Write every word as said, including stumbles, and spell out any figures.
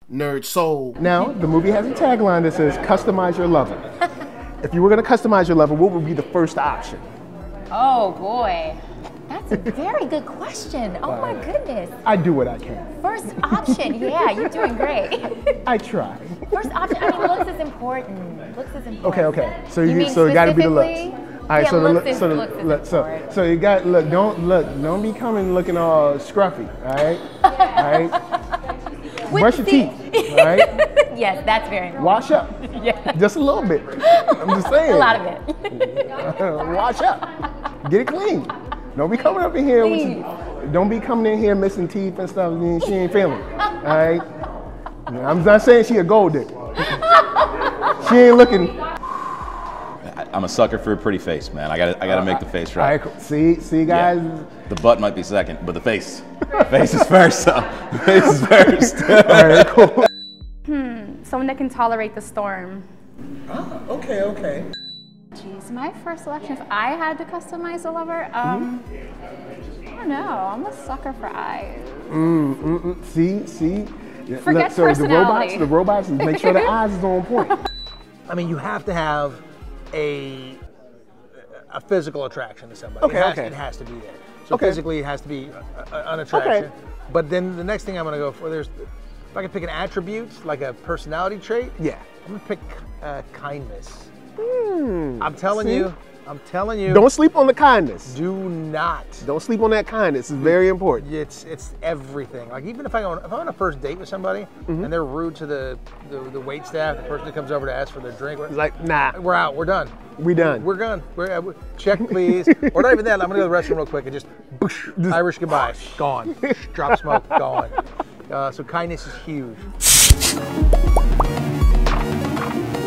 Nerd soul. Now, the movie has a tagline that says, customize your lover. If you were gonna customize your lover, what would be the first option? Oh boy, that's a very good question. Oh my goodness. I do what I can. First option, yeah, you're doing great. I try. First option, I mean, looks is important. Looks is important. Okay, okay. So you, you mean so it gotta be the looks. specifically? All right, Yeah, so the looks look, is- so the, looks is look, so important. so you got look. Don't look. Don't be coming looking all scruffy. All right, all right. With Brush your the- teeth. All right. Yes, that's very important. Wash up. Yeah. Just a little bit. I'm just saying. A lot of it. Wash up. Get it clean. Don't be coming up in here with your, don't be coming in here missing teeth and stuff. And she ain't feeling it. All right. I'm not saying she a gold digger. She ain't looking. I'm a sucker for a pretty face, man. I gotta, I gotta make the face All right. right. Cool. See, see, guys. Yeah. The butt might be second, but the face, the face is first. So, the face is first. All right. Cool. Hmm, someone that can tolerate the storm. Oh, okay, okay. Jeez, my first selection, if I had to customize a lover, um, I don't know, I'm a sucker for eyes. Mm, mm, mm. See, see. Yeah, Forget so the robots, personality. the robots, make sure the eyes is on point. I mean, you have to have a a physical attraction to somebody. Okay, it has, okay. It has to be there. So Okay. physically, it has to be a, a, an attraction. Okay. But then the next thing I'm going to go for, there's, if I could pick an attribute, like a personality trait, Yeah. I'm going to pick uh, kindness. Hmm. I'm telling See? you, I'm telling you, Don't sleep on the kindness. do not. Don't sleep on that kindness. It's very important. It's it's everything. Like even if I go on, if I'm on a first date with somebody Mm-hmm. and they're rude to the, the the wait staff, the person that comes over to ask for their drink, It's like, nah, we're out. We're done. we done. We're gone. We're, uh, check, please. Or not even that. I'm gonna go to the restroom real quick and just, boosh, Irish goodbye. Gone. Drop smoke. Gone. Uh, so kindness is huge.